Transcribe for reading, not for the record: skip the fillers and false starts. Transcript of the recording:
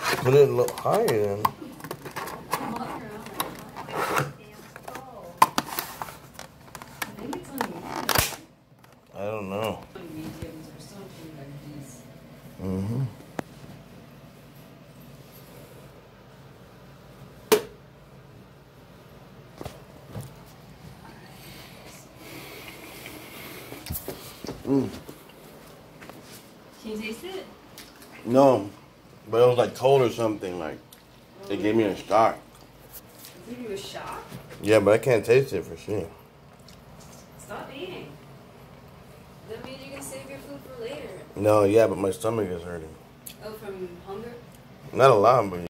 Put it a little higher then. I don't know. Mm-hmm. Mm. Can you taste it? No, but it was like cold or something. Like it gave me a shock. It gave you a shock? Yeah, but I can't taste it for sure. Stop eating. That means you can save your food for later. No, yeah, but my stomach is hurting. Oh, from hunger? Not a lot, but.